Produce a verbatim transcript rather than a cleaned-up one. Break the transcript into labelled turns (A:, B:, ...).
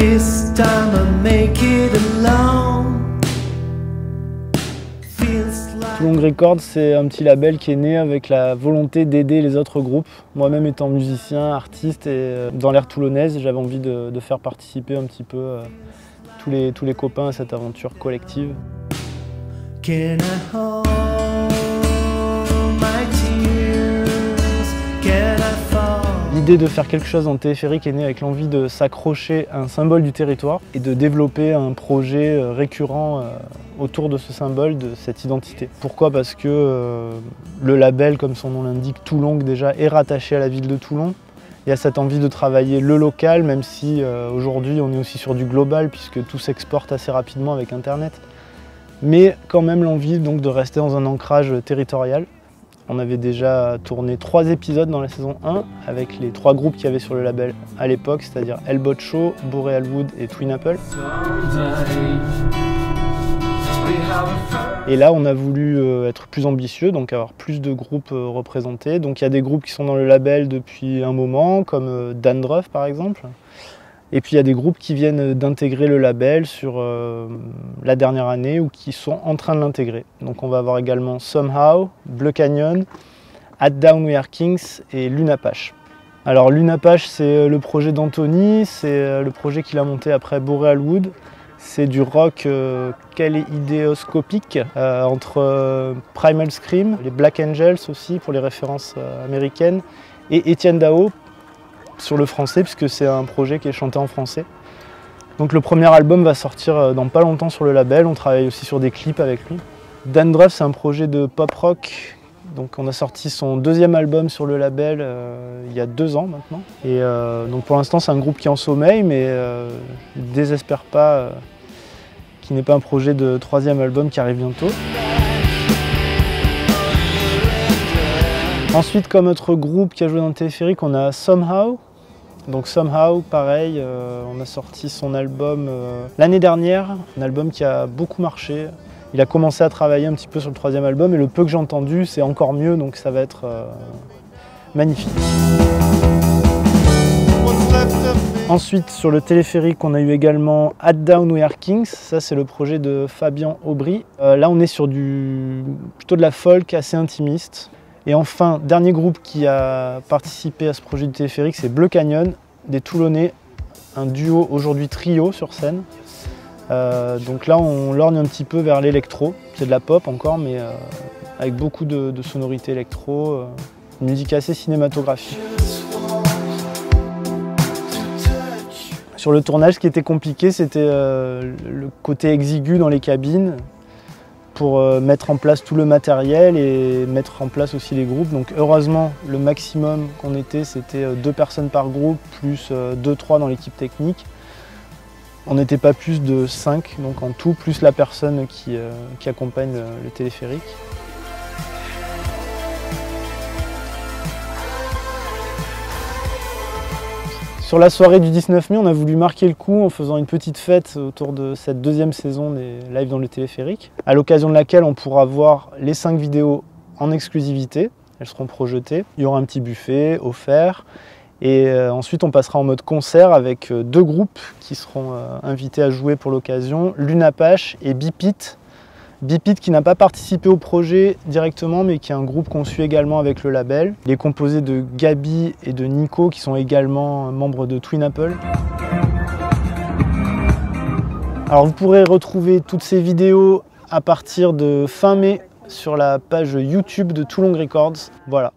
A: This time I make it alone.
B: Toulon Records, c'est un petit label qui est né avec la volonté d'aider les autres groupes. Moi-même étant musicien, artiste et dans l'ère toulonnaise, j'avais envie de, de faire participer un petit peu euh, tous, les, tous les copains à cette aventure collective.
A: Can I hold my tears? Can I fall?
B: L'idée de faire quelque chose en téléphérique est née avec l'envie de s'accrocher à un symbole du territoire et de développer un projet récurrent autour de ce symbole, de cette identité. Pourquoi? Parce que euh, le label, comme son nom l'indique, Toulon déjà, est rattaché à la ville de Toulon. Il y a cette envie de travailler le local, même si euh, aujourd'hui on est aussi sur du global puisque tout s'exporte assez rapidement avec Internet. Mais quand même l'envie donc de rester dans un ancrage territorial. On avait déjà tourné trois épisodes dans la saison un avec les trois groupes qu'il y avait sur le label à l'époque, c'est-à-dire Elbow Show, Borealwood et Twin Apple. Et là, on a voulu être plus ambitieux, donc avoir plus de groupes représentés. Donc il y a des groupes qui sont dans le label depuis un moment, comme Dandruff par exemple. Et puis il y a des groupes qui viennent d'intégrer le label sur euh, la dernière année ou qui sont en train de l'intégrer. Donc on va avoir également Somehow, Bleu Canyon, At Down We Are Kings et Lunapache. Alors Lunapache, c'est le projet d'Anthony, c'est le projet qu'il a monté après Borealwood. C'est du rock euh, kaléidoscopique euh, entre euh, Primal Scream, les Black Angels aussi pour les références euh, américaines, et Etienne Dao sur le français puisque c'est un projet qui est chanté en français. Donc le premier album va sortir dans pas longtemps sur le label, on travaille aussi sur des clips avec lui. Dandruff, c'est un projet de pop rock, donc on a sorti son deuxième album sur le label euh, il y a deux ans maintenant. Et euh, donc pour l'instant c'est un groupe qui est en sommeil, mais euh, je ne désespère pas euh, qu'il n'ait pas un projet de troisième album qui arrive bientôt. Ensuite, comme autre groupe qui a joué dans le téléphérique, on a Somehow. Donc Somehow, pareil, euh, on a sorti son album euh, l'année dernière, un album qui a beaucoup marché. Il a commencé à travailler un petit peu sur le troisième album et le peu que j'ai entendu, c'est encore mieux, donc ça va être euh, magnifique. Ensuite, sur le téléphérique, on a eu également At Down We Are Kings. Ça, c'est le projet de Fabien Aubry. Euh, là, on est sur du, plutôt de la folk assez intimiste. Et enfin, dernier groupe qui a participé à ce projet du téléphérique, c'est Bleu Canyon, des Toulonnais, un duo aujourd'hui trio sur scène. Euh, donc là, on lorgne un petit peu vers l'électro. C'est de la pop encore, mais euh, avec beaucoup de, de sonorités électro, euh, une musique assez cinématographique. Sur le tournage, ce qui était compliqué, c'était euh, le côté exigu dans les cabines, pour mettre en place tout le matériel et mettre en place aussi les groupes. Donc heureusement, le maximum qu'on était, c'était deux personnes par groupe, plus deux trois dans l'équipe technique. On n'était pas plus de cinq, donc en tout, plus la personne qui, euh, qui accompagne le, le téléphérique. Sur la soirée du dix-neuf mai, on a voulu marquer le coup en faisant une petite fête autour de cette deuxième saison des lives dans le téléphérique, à l'occasion de laquelle on pourra voir les cinq vidéos en exclusivité. Elles seront projetées. Il y aura un petit buffet offert. Et euh, ensuite, on passera en mode concert avec euh, deux groupes qui seront euh, invités à jouer pour l'occasion, Lunapache et Bipit. Bipit qui n'a pas participé au projet directement, mais qui est un groupe conçu également avec le label. Il est composé de Gabi et de Nico, qui sont également membres de Twin Apple. Alors vous pourrez retrouver toutes ces vidéos à partir de fin mai sur la page YouTube de Toulon Records. Voilà,